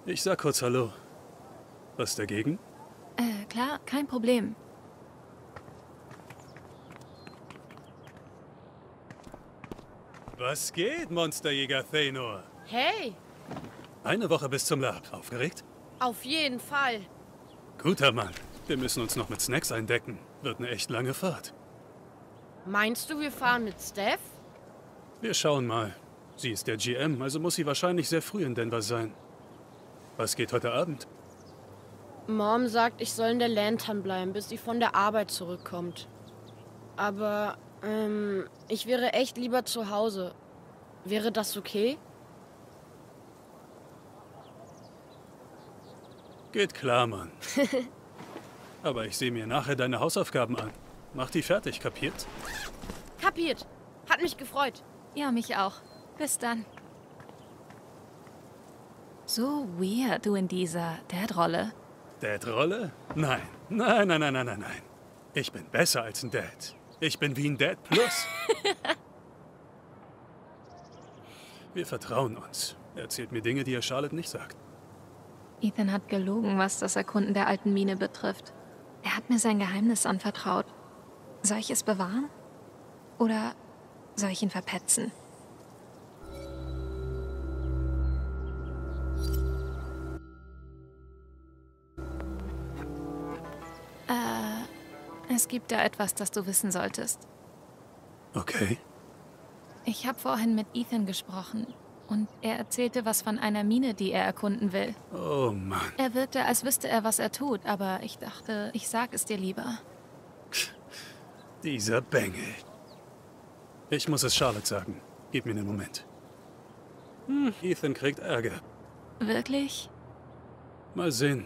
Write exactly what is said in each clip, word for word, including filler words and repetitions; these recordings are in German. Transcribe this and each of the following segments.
Ich sag kurz Hallo. Was dagegen? Äh, klar, kein Problem. Was geht, Monsterjäger Thanor? Hey, Eine Woche bis zum Lab. Aufgeregt? auf jeden Fall. Guter Mann. Wir müssen uns noch mit Snacks eindecken. Wird eine echt lange Fahrt. Meinst du, wir fahren mit Steph? Wir schauen mal. Sie ist der G M, also muss sie wahrscheinlich sehr früh in Denver sein. Was geht heute Abend? Mom sagt, ich soll in der Lantern bleiben, bis sie von der Arbeit zurückkommt. Aber, ähm, ich wäre echt lieber zu Hause. Wäre das okay? Geht klar, Mann. Aber ich sehe mir nachher deine Hausaufgaben an. Mach die fertig, kapiert? Kapiert. Hat mich gefreut. Ja, mich auch. Bis dann. So weird, du in dieser Dad-Rolle. Dad-Rolle? Nein. Nein, nein, nein, nein, nein, nein. Ich bin besser als ein Dad. Ich bin wie ein Dad Plus. Wir vertrauen uns. Er erzählt mir Dinge, die er Charlotte nicht sagt. Ethan hat gelogen, was das Erkunden der alten Mine betrifft. Er hat mir sein Geheimnis anvertraut. Soll ich es bewahren? Oder soll ich ihn verpetzen? Äh, es gibt da etwas, das du wissen solltest. Okay. Ich habe vorhin mit Ethan gesprochen und er erzählte was von einer Mine, die er erkunden will. Oh Mann. Er wirkte, als wüsste er, was er tut, aber ich dachte, ich sag es dir lieber. Dieser Bengel. Ich muss es Charlotte sagen. Gib mir einen Moment. Hm, Ethan kriegt Ärger. Wirklich? Mal sehen.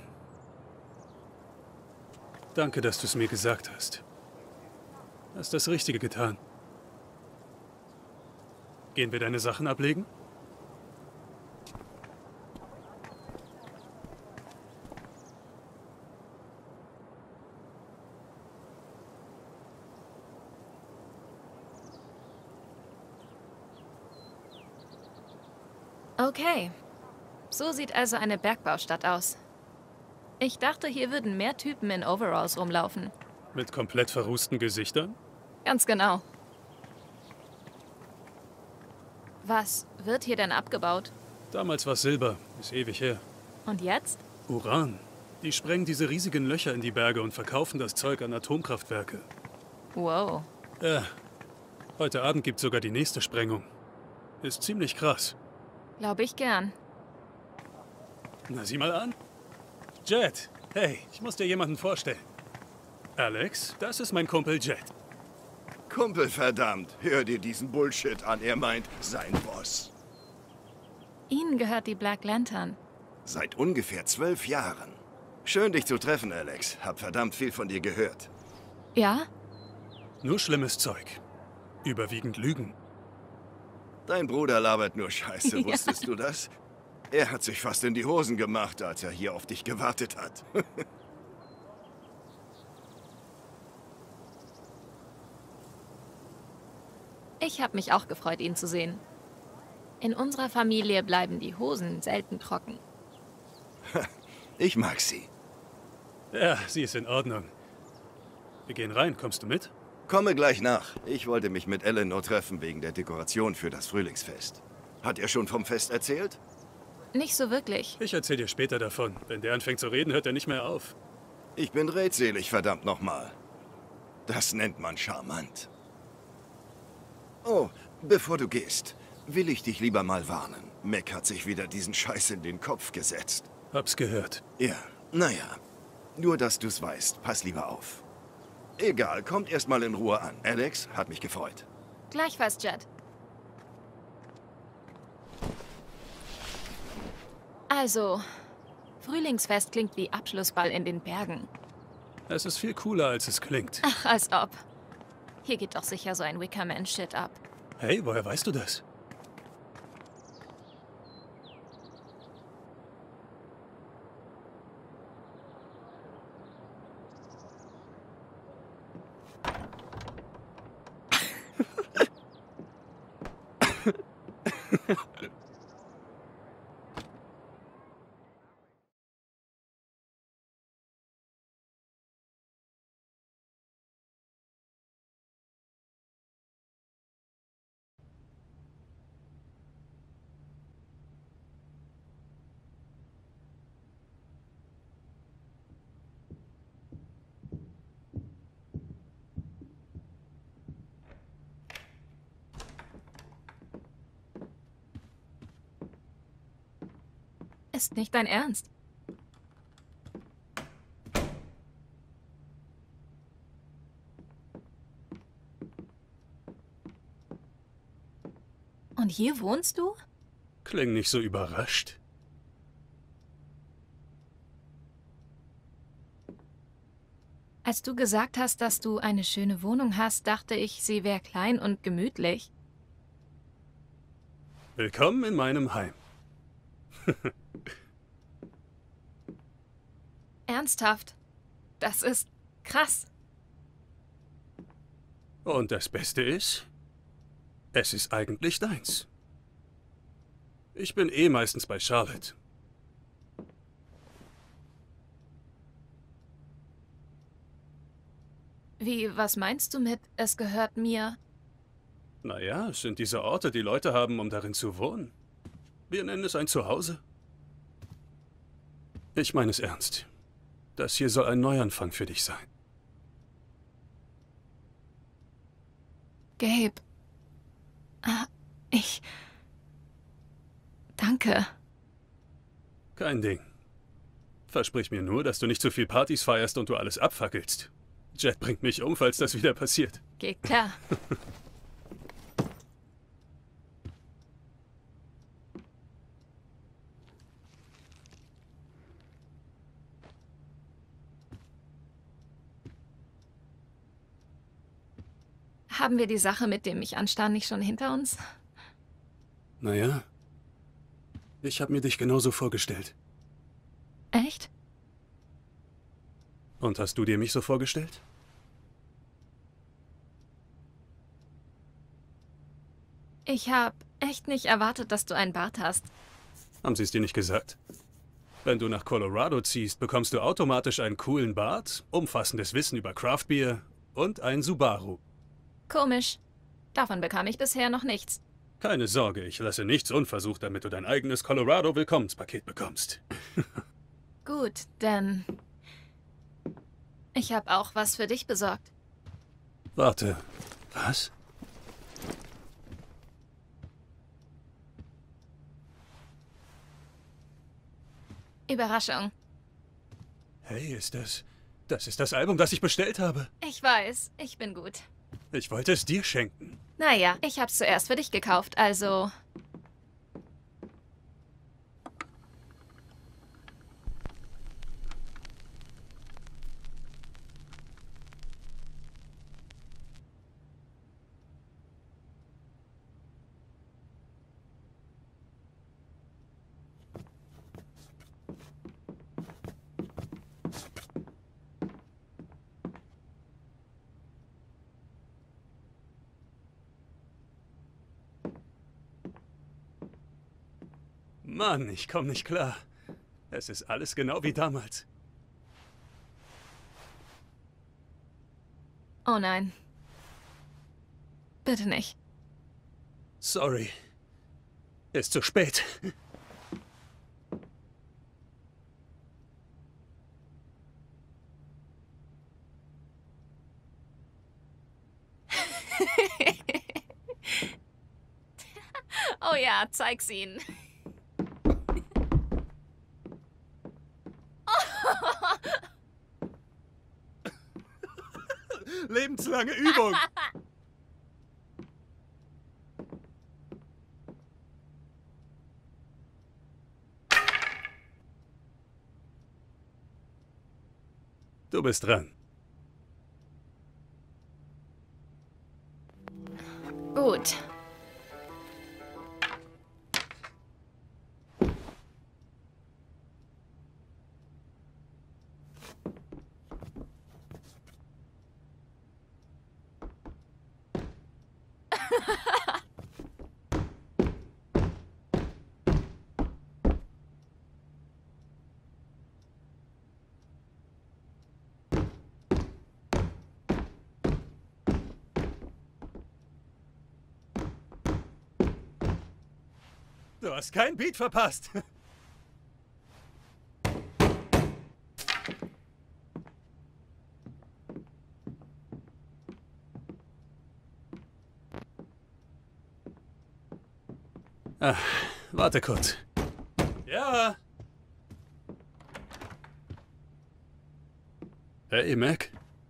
Danke, dass du es mir gesagt hast. Hast das Richtige getan. Gehen wir deine Sachen ablegen? Okay. So sieht also eine Bergbaustadt aus. Ich dachte, hier würden mehr Typen in Overalls rumlaufen. Mit komplett verrußten Gesichtern? Ganz genau. Was wird hier denn abgebaut? Damals war Silber. Ist ewig her. Und jetzt? Uran. Die sprengen diese riesigen Löcher in die Berge und verkaufen das Zeug an Atomkraftwerke. Wow. Ja. Heute Abend gibt's sogar die nächste Sprengung. Ist ziemlich krass. Glaube ich gern. Na, sieh mal an. Jet. Hey, ich muss dir jemanden vorstellen. Alex, das ist mein Kumpel Jet. Kumpel, verdammt. Hör dir diesen Bullshit an. Er meint, sein Boss. Ihnen gehört die Black Lantern. Seit ungefähr zwölf Jahren. Schön, dich zu treffen, Alex. Hab verdammt viel von dir gehört. Ja? Nur schlimmes Zeug. Überwiegend Lügen. Dein Bruder labert nur Scheiße, wusstest du das? Er hat sich fast in die Hosen gemacht, als er hier auf dich gewartet hat. Ich habe mich auch gefreut, ihn zu sehen. In unserer Familie bleiben die Hosen selten trocken. Ich mag sie. Ja, sie ist in Ordnung. Wir gehen rein. Kommst du mit? Komme gleich nach. Ich wollte mich mit Eleanor treffen wegen der Dekoration für das Frühlingsfest. Hat er schon vom Fest erzählt? Nicht so wirklich. Ich erzähl dir später davon. Wenn der anfängt zu reden, hört er nicht mehr auf. Ich bin redselig, verdammt nochmal. Das nennt man charmant. Oh, bevor du gehst, will ich dich lieber mal warnen. Mac hat sich wieder diesen Scheiß in den Kopf gesetzt. Hab's gehört. Ja, naja. Nur, dass du's weißt. Pass lieber auf. Egal, kommt erst mal in Ruhe an. Alex, hat mich gefreut. Gleichfalls, Jet. Also, Frühlingsfest klingt wie Abschlussball in den Bergen. Es ist viel cooler, als es klingt. Ach, als ob. Hier geht doch sicher so ein Wickerman-Shit ab. Hey, woher weißt du das? Ist nicht dein Ernst. Und hier wohnst du? Kling nicht so überrascht. Als du gesagt hast, dass du eine schöne Wohnung hast, dachte ich, sie wäre klein und gemütlich. Willkommen in meinem Heim. Ernsthaft? Das ist krass. Und das Beste ist, es ist eigentlich deins. Ich bin eh meistens bei Charlotte. Wie, was meinst du mit, es gehört mir? Naja, es sind diese Orte, die Leute haben, um darin zu wohnen. Wir nennen es ein Zuhause. Ich meine es ernst. Das hier soll ein Neuanfang für dich sein. Gabe. Ah, ich... Danke. Kein Ding. Versprich mir nur, dass du nicht zu viel Partys feierst und du alles abfackelst. Jet bringt mich um, falls das wieder passiert. Geht klar. Haben wir die Sache mit dem Mich-Anstarren nicht schon hinter uns? Naja, ich habe mir dich genauso vorgestellt. Echt? Und hast du dir mich so vorgestellt? Ich habe echt nicht erwartet, dass du einen Bart hast. Haben sie es dir nicht gesagt? Wenn du nach Colorado ziehst, bekommst du automatisch einen coolen Bart, umfassendes Wissen über Craftbeer und ein Subaru. Komisch. Davon bekam ich bisher noch nichts. Keine Sorge, ich lasse nichts unversucht, damit du dein eigenes Colorado-Willkommenspaket bekommst. Gut, denn ich habe auch was für dich besorgt. Warte, was? Überraschung. Hey, ist das... Das ist das Album, das ich bestellt habe. Ich weiß, ich bin gut. Ich wollte es dir schenken. Naja, ich hab's zuerst für dich gekauft, also... Mann, ich komme nicht klar. Es ist alles genau wie damals. Oh nein. Bitte nicht. Sorry. Ist zu spät. Oh ja, zeig's ihnen. Lebenslange Übung. Du bist dran. Gut. Du hast kein Beat verpasst. Ah, warte kurz. Ja. Hey, Mac.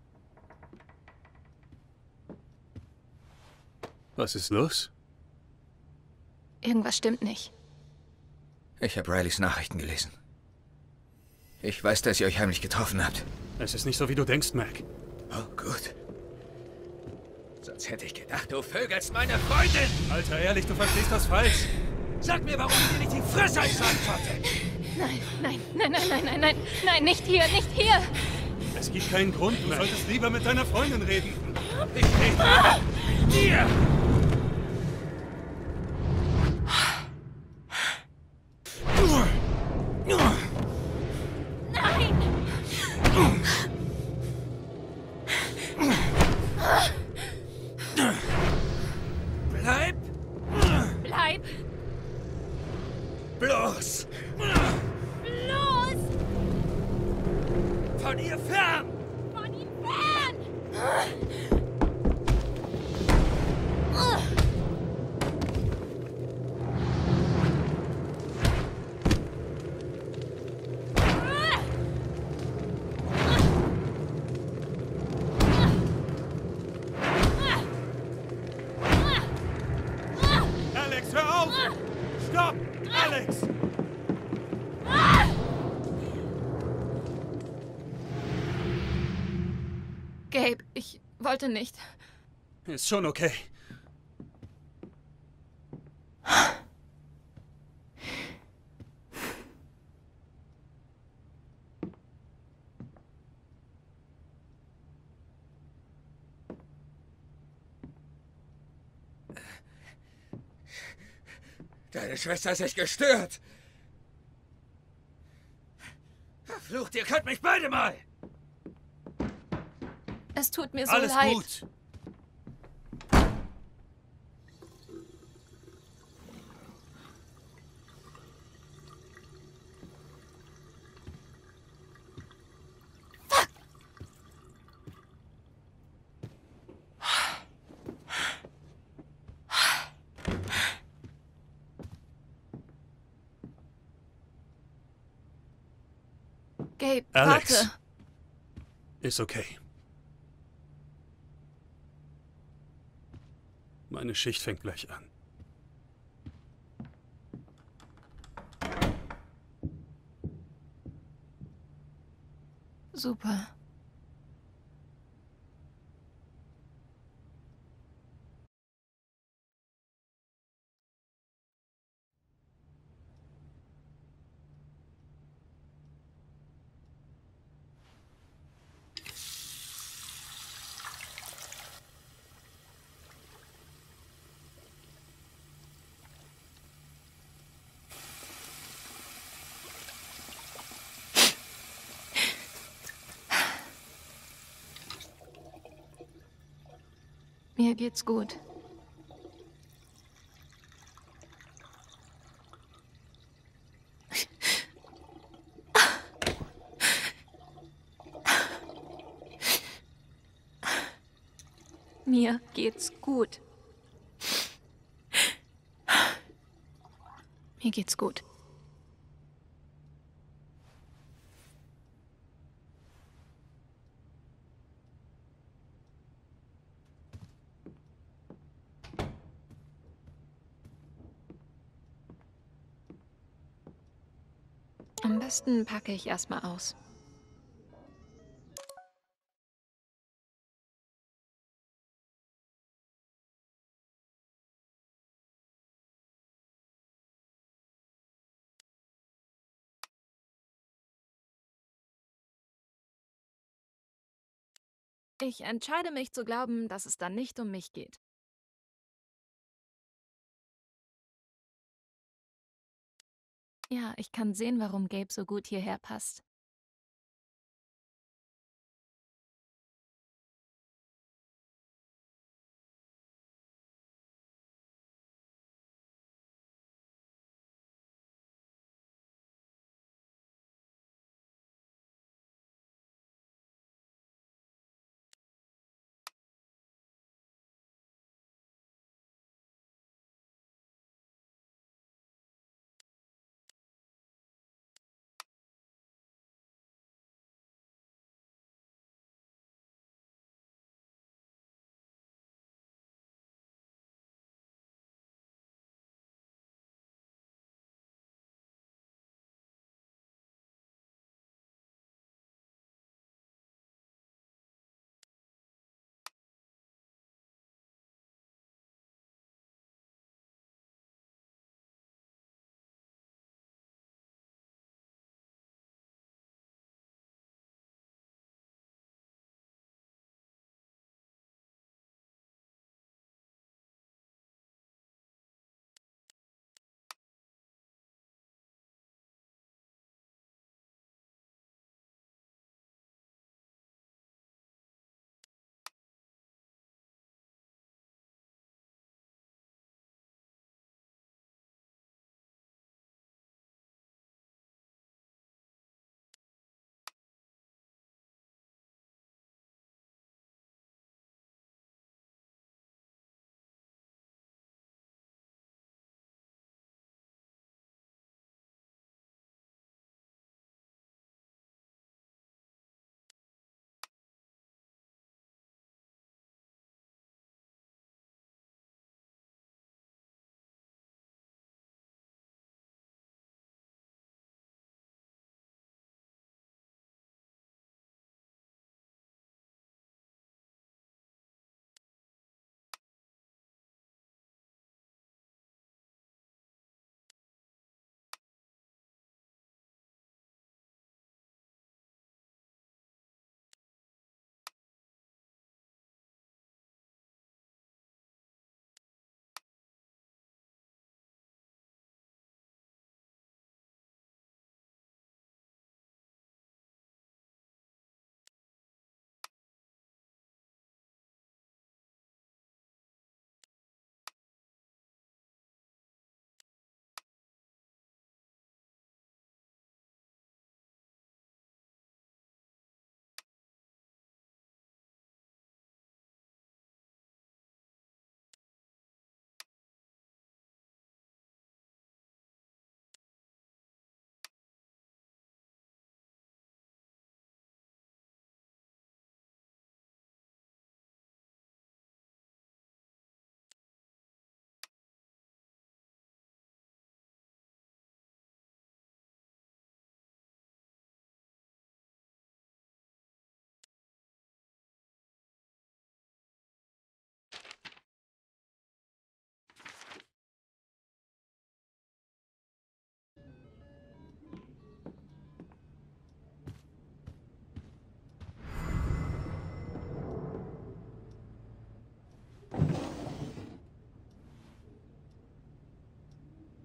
Was ist los? Irgendwas stimmt nicht. Ich habe Rileys Nachrichten gelesen. Ich weiß, dass ihr euch heimlich getroffen habt. Es ist nicht so, wie du denkst, Mac. Oh, gut. Sonst hätte ich gedacht, du vögelst meine Freundin! Alter, ehrlich, du verstehst das falsch. Sag mir, warum ich dir nicht die Fresse einschlagen konnte! Nein, nein, nein, nein, nein, nein, nein, nein, nicht hier, nicht hier! Es gibt keinen Grund. Du solltest lieber mit deiner Freundin reden. Ich rede ah! mit dir! Nein! Bleib! Bleib! Bloß! Los! Von ihr fern! Von ihm fern! Alex, hör auf! Stopp! Alex! Gabe, ich wollte nicht. Ist schon okay. Deine Schwester ist sich gestört! Verflucht, ihr könnt mich beide mal! Es tut mir so Alles leid. gut. Gabe, Alex. warte. Ist okay. Meine Schicht fängt gleich an. Super. Mir geht's gut. Mir geht's gut. Mir geht's gut. Am besten packe ich erstmal aus. Ich entscheide mich zu glauben, dass es dann nicht um mich geht. Ja, ich kann sehen, warum Gabe so gut hierher passt.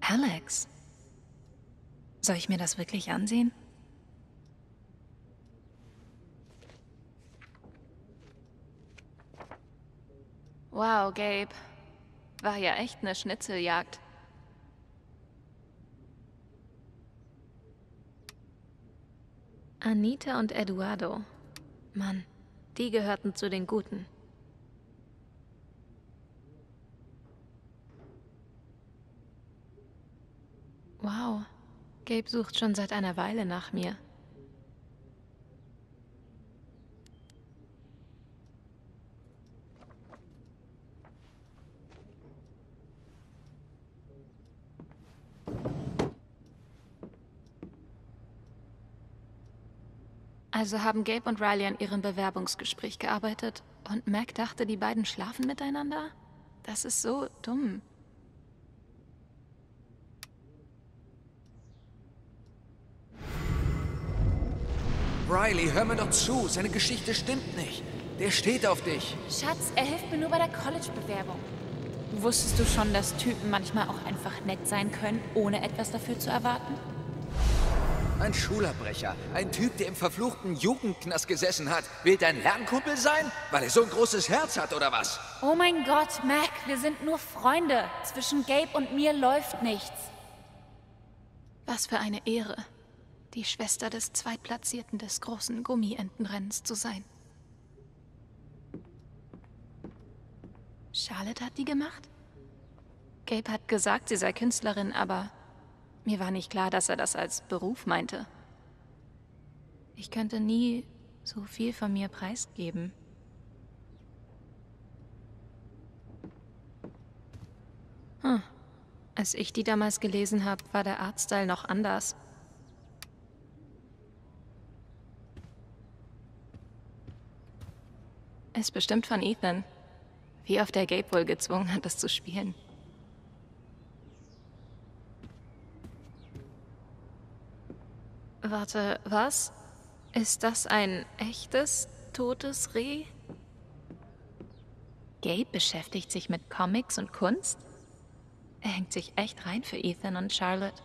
Alex. Soll ich mir das wirklich ansehen? Wow, Gabe. War ja echt eine Schnitzeljagd. Anita und Eduardo. Mann, die gehörten zu den Guten. Wow, Gabe sucht schon seit einer Weile nach mir. Also haben Gabe und Riley an ihrem Bewerbungsgespräch gearbeitet und Mac dachte, die beiden schlafen miteinander? Das ist so dumm. Riley, hör mir doch zu. Seine Geschichte stimmt nicht. Der steht auf dich. Schatz, er hilft mir nur bei der College-Bewerbung. Wusstest du schon, dass Typen manchmal auch einfach nett sein können, ohne etwas dafür zu erwarten? Ein Schulabbrecher, ein Typ, der im verfluchten Jugendknast gesessen hat, will dein Lernkumpel sein? Weil er so ein großes Herz hat, oder was? Oh mein Gott, Mac, wir sind nur Freunde. Zwischen Gabe und mir läuft nichts. Was für eine Ehre, die Schwester des Zweitplatzierten des großen Gummientenrennens zu sein. Charlotte hat die gemacht? Gabe hat gesagt, sie sei Künstlerin, aber mir war nicht klar, dass er das als Beruf meinte. Ich könnte nie so viel von mir preisgeben. Hm. Als ich die damals gelesen habe, war der Artstyle noch anders. Ist bestimmt von Ethan. Wie oft der Gabe wohl gezwungen hat, das zu spielen. Warte, was? Ist das ein echtes, totes Reh? Gabe beschäftigt sich mit Comics und Kunst? Er hängt sich echt rein für Ethan und Charlotte.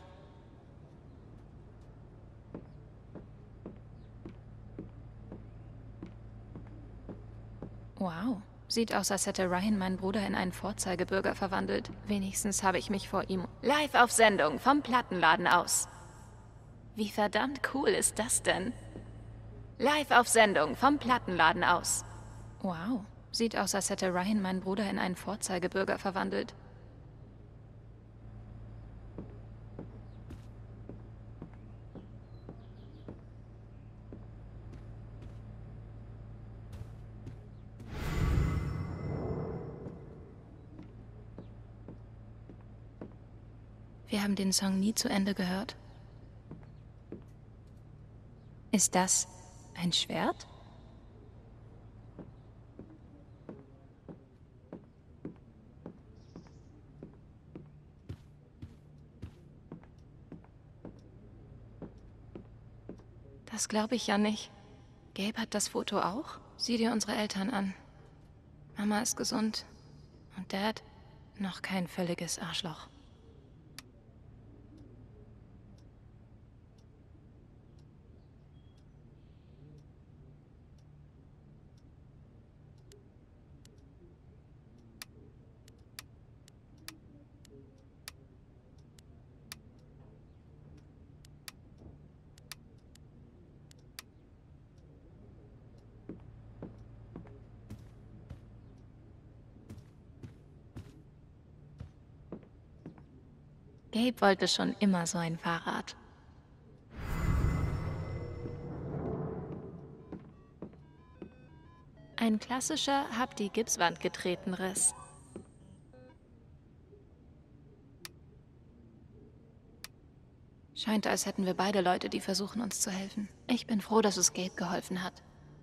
Wow. Sieht aus, als hätte Ryan meinen Bruder in einen Vorzeigebürger verwandelt. Wenigstens habe ich mich vor ihm... Live auf Sendung, vom Plattenladen aus. Wie verdammt cool ist das denn? Live auf Sendung, vom Plattenladen aus. Wow. Sieht aus, als hätte Ryan meinen Bruder in einen Vorzeigebürger verwandelt. Wir haben den Song nie zu Ende gehört. Ist das ein Schwert? Das glaube ich ja nicht. Gabe hat das Foto auch? Sieh dir unsere Eltern an. Mama ist gesund und Dad noch kein völliges Arschloch. Gabe wollte schon immer so ein Fahrrad. Ein klassischer hab die Gipswand getreten Riss. Scheint, als hätten wir beide Leute, die versuchen, uns zu helfen. Ich bin froh, dass es Gabe geholfen hat.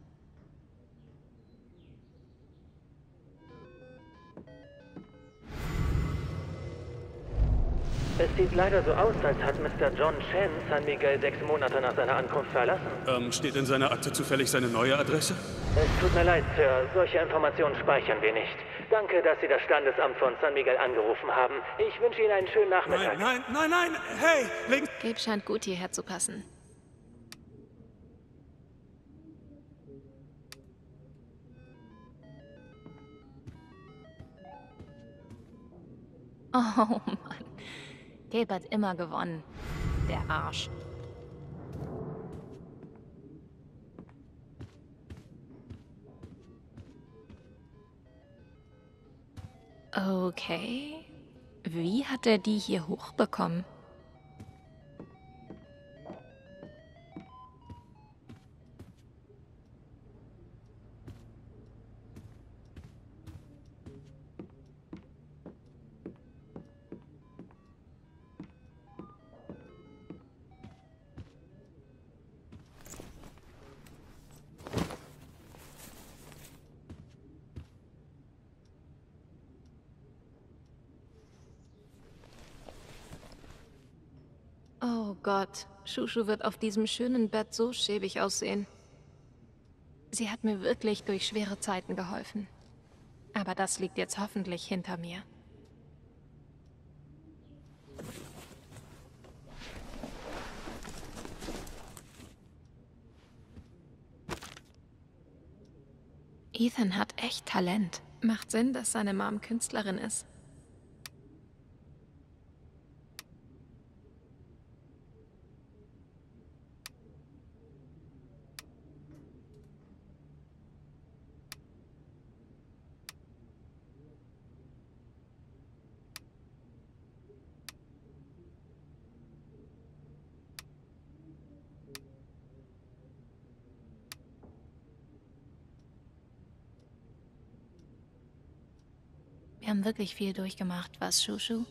Es sieht leider so aus, als hat Mister John Chen San Miguel sechs Monate nach seiner Ankunft verlassen. Ähm, steht in seiner Akte zufällig seine neue Adresse? Es tut mir leid, Sir. Solche Informationen speichern wir nicht. Danke, dass Sie das Standesamt von San Miguel angerufen haben. Ich wünsche Ihnen einen schönen Nachmittag. Nein, nein, nein, nein! Hey, links! Gabe scheint gut hierher zu passen. Oh Mann. Gabe hat immer gewonnen. Der Arsch. Okay. Wie hat er die hier hochbekommen? Oh Gott, Shushu wird auf diesem schönen Bett so schäbig aussehen. Sie hat mir wirklich durch schwere Zeiten geholfen. Aber das liegt jetzt hoffentlich hinter mir. Ethan hat echt Talent. Macht Sinn, dass seine Mom Künstlerin ist. Wir haben wirklich viel durchgemacht, was, Shushu?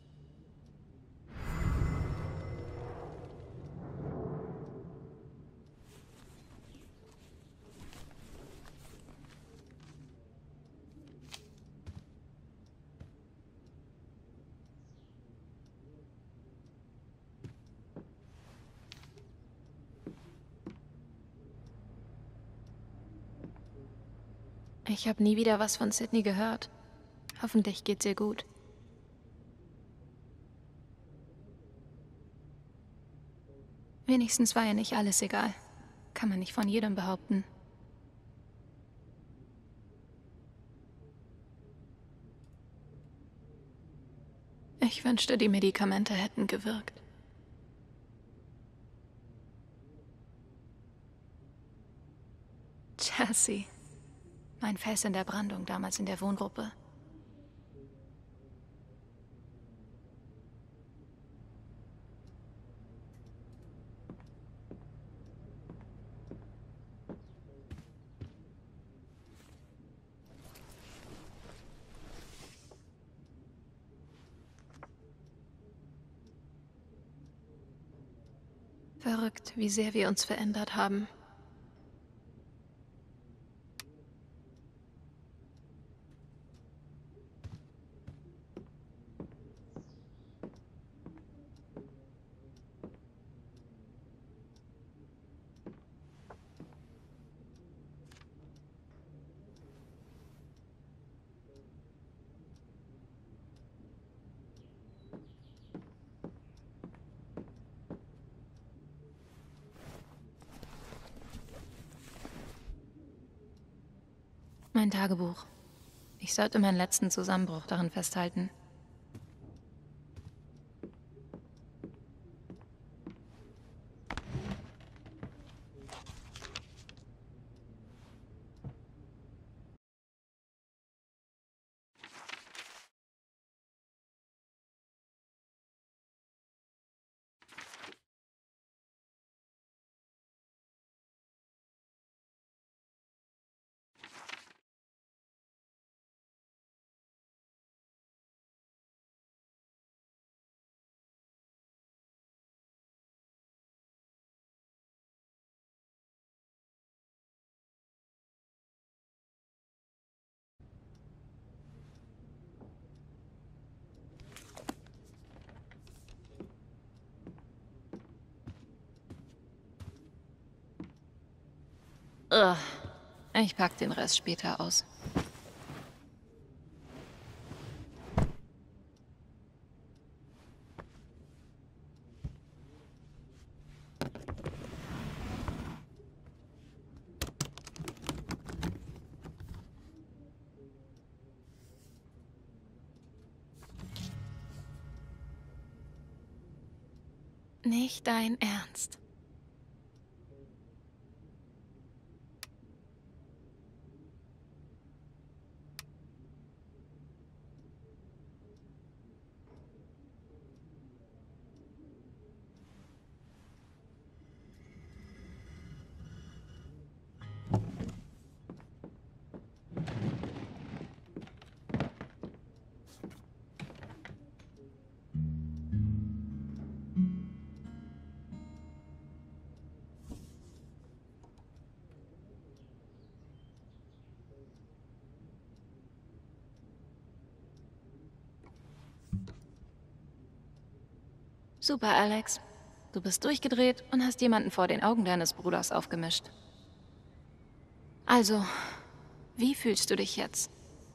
Ich habe nie wieder was von Sydney gehört. Hoffentlich geht's ihr gut. Wenigstens war ihr nicht alles egal. Kann man nicht von jedem behaupten. Ich wünschte, die Medikamente hätten gewirkt. Chelsea. Mein Fels in der Brandung damals in der Wohngruppe. Verrückt, wie sehr wir uns verändert haben. Mein Tagebuch. Ich sollte meinen letzten Zusammenbruch darin festhalten. Ugh. Ich pack den Rest später aus. Nicht dein Ernst. Super, Alex. Du bist durchgedreht und hast jemanden vor den Augen deines Bruders aufgemischt. Also, wie fühlst du dich jetzt?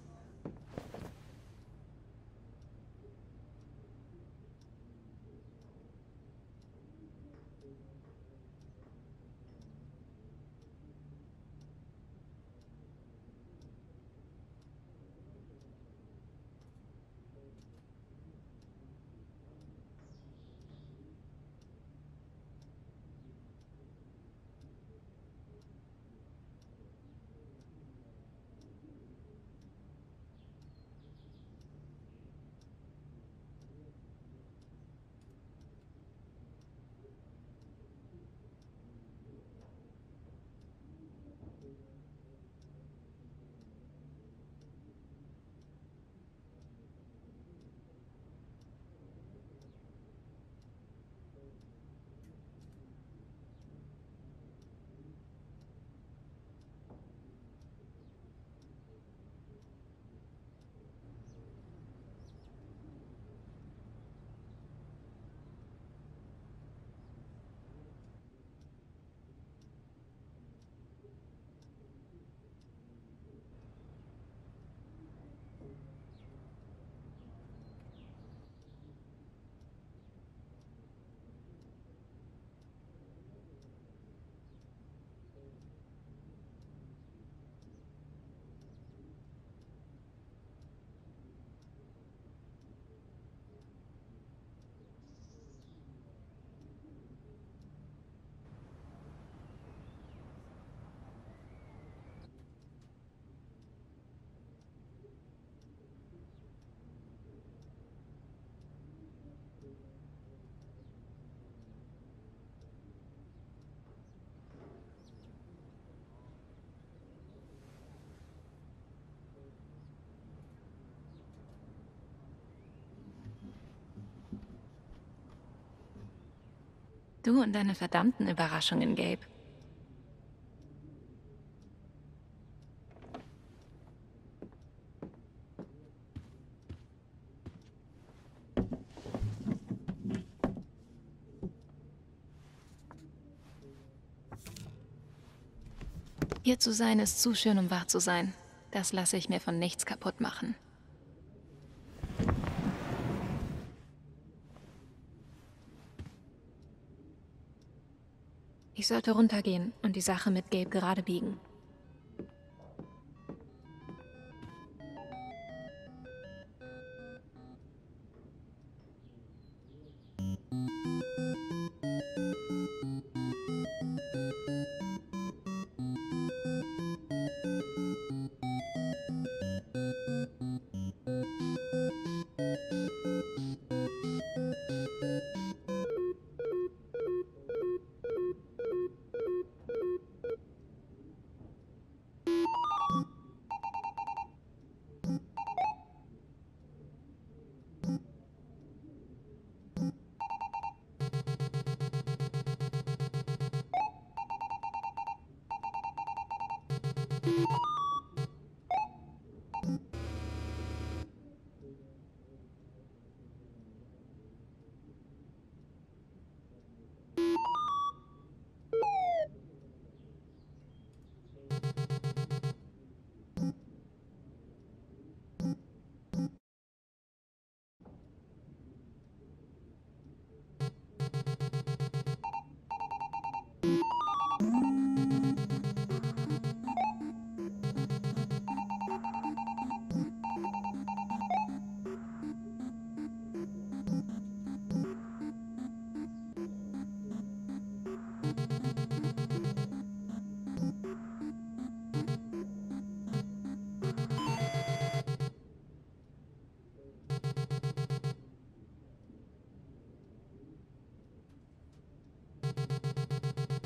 Du und deine verdammten Überraschungen, Gabe. Hier zu sein ist zu schön, um wahr zu sein. Das lasse ich mir von nichts kaputt machen. Ich sollte runtergehen und die Sache mit Gabe gerade biegen.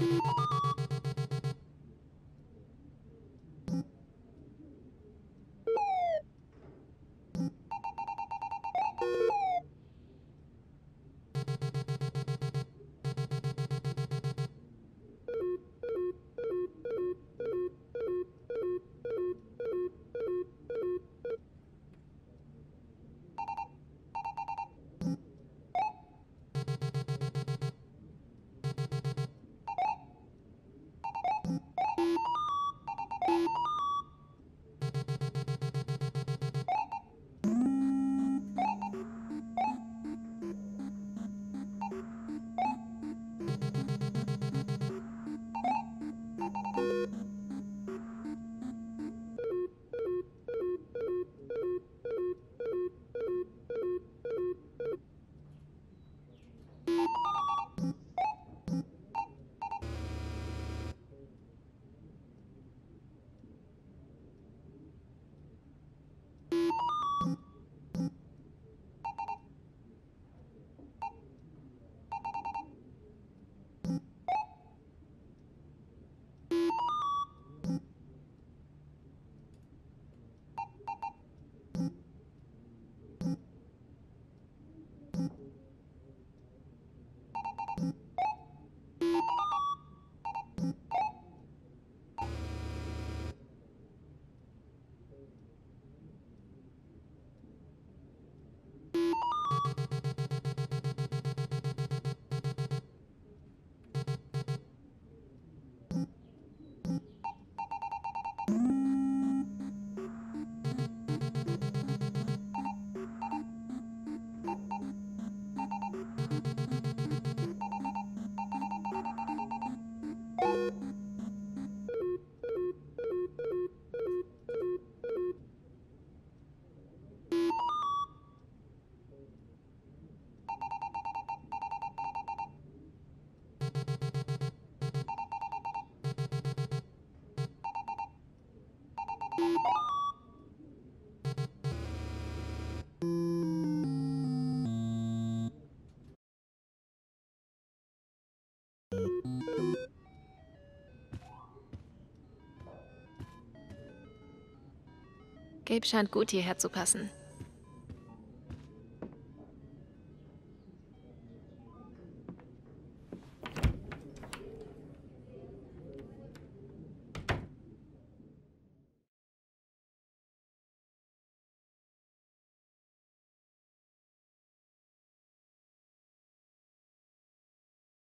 Gabe scheint gut hierher zu passen.